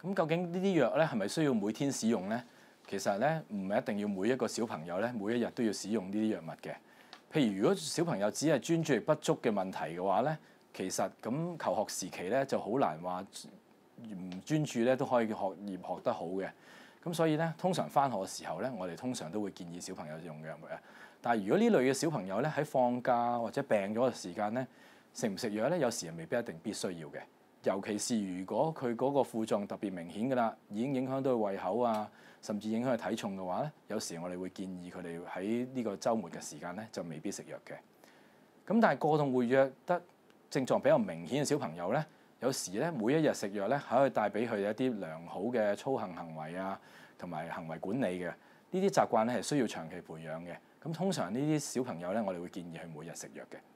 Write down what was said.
咁究竟呢啲藥咧係咪需要每天使用咧？其實咧唔係一定要每一個小朋友咧每一日都要使用呢啲藥物嘅。譬如如果小朋友只係專注力不足嘅問題嘅話咧，其實咁求學時期咧就好難話唔專注咧都可以學業學得好嘅。咁所以咧，通常返學嘅時候咧，我哋通常都會建議小朋友用藥物嘅。但係如果呢類嘅小朋友咧喺放假或者病咗嘅時間咧，食唔食藥咧，有時係未必一定必須要嘅。尤其是如果佢嗰個副作用特別明顯㗎啦，已經影響到佢胃口啊，甚至影響佢體重嘅話咧，有時我哋會建議佢哋喺呢個週末嘅時間咧就未必食藥嘅。咁但係過動活躍得症狀比較明顯嘅小朋友咧，有時咧每一日食藥咧係可以帶俾佢一啲良好嘅操行行為啊，同埋行為管理嘅呢啲習慣咧係需要長期培養嘅。咁通常呢啲小朋友咧，我哋會建議佢每日食藥嘅。